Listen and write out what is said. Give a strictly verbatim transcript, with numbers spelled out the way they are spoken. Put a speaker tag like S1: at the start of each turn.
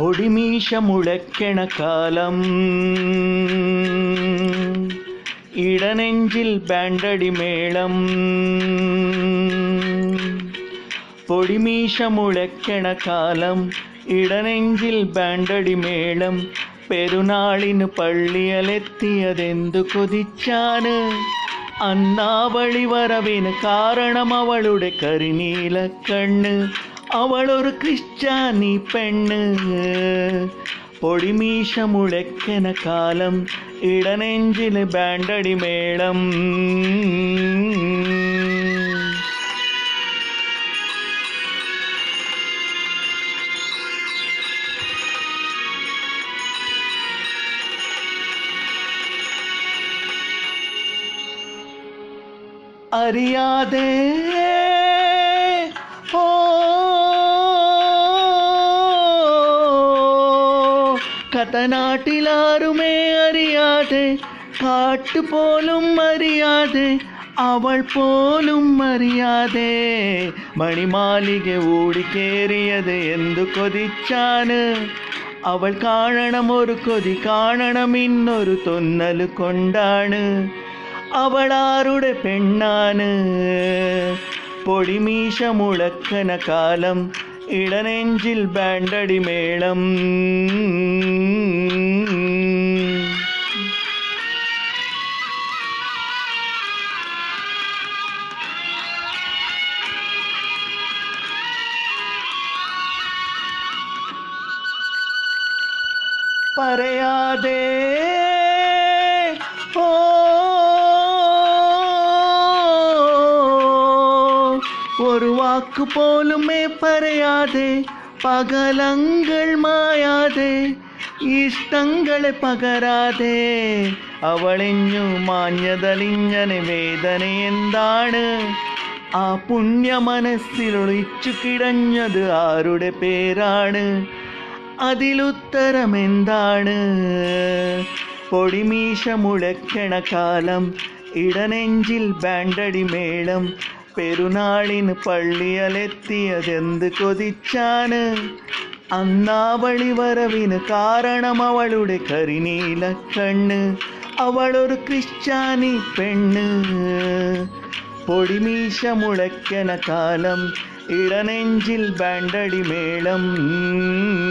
S1: പൊടിമീശ മുളയ്ക്കണ കാലം ഇടനെഞ്ചിൽ ബാൻഡടി മേളം. പൊടിമീശ മുളയ്ക്കണ കാലം ഇടനെഞ്ചിൽ ബാൻഡടി മേളം. പെരുന്നാളിന് പള്ളിയലെത്തിയതെന്തു കൊതിച്ചാണ്. അന്നാവളി വരവിന് കാരണം അവളുടെ കരിനീല കണ്ണ്. അവളൊരു ക്രിസ്ത്യാനി പെണ്ണ്. പൊടിമീശ മുളയ്ക്കണ കാലം ഇടനെഞ്ചിൽ ബാൻഡടി മേളം. അറിയാതെ ഓ കഥനാട്ടിലാരുമേ അറിയാതെ, കാട്ടുപോലും അറിയാതെ, അവൾ പോലും അറിയാതെ മണിമാലിക ഓടിക്കേറിയത് എന്തു കൊതിച്ചാണ്. അവൾ കാണണം ഒരു കൊതി, കാണണം ഇന്നൊരു തൊന്നൽ കൊണ്ടാണ്. അവളാരുടെ പെണ്ണാണ്. പൊടിമീശ മുളക്കന കാലം ഇടനെഞ്ചിൽ ബാൻഡടി മേളം. പറയാതെ ഓ ഒരു വാക്ക് പോലുമേ പറയാതെ, പകലങ്ങൾ മായാതെ, ഇഷ്ടങ്ങളെ പകരാതെ അവളിഞ്ഞു മാഞ്ഞതലിഞ്ഞനെ വേദന എന്താണ്. ആ പുണ്യ മനസ്സിലൊളിച്ചു കിടഞ്ഞത് ആരുടെ പേരാണ്. അതിലുത്തരമെന്താണ്. പൊടിമീശ മുളയ്ക്കണ കാലം ഇടനെഞ്ചിൽ ബാൻഡടി മേളം. പെരുന്നാളിന് പള്ളിയലെത്തിയതെന്ത് കൊതിച്ചാണ്. അന്നാവളി വരവിന് കാരണം അവളുടെ കരിനീല കണ്ണ്. അവളൊരു ക്രിസ്ത്യാനി പെണ്ണ്. പൊടിമീശ മുളയ്ക്കണ കാലം ഇടനെഞ്ചിൽ ബാൻഡടി മേളം.